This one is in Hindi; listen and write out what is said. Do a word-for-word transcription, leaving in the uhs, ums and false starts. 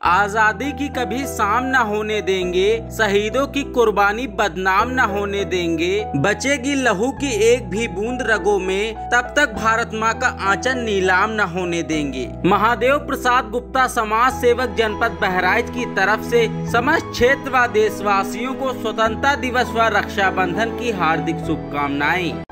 आजादी की कभी शाम न होने देंगे, शहीदों की कुर्बानी बदनाम न होने देंगे, बचेगी लहू की एक भी बूंद रगों में, तब तक भारत माँ का आंचल नीलाम न होने देंगे। महादेव प्रसाद गुप्ता, समाज सेवक, जनपद बहराइच की तरफ से समस्त क्षेत्र व देशवासियों को स्वतंत्रता दिवस व रक्षाबंधन की हार्दिक शुभकामनाएं।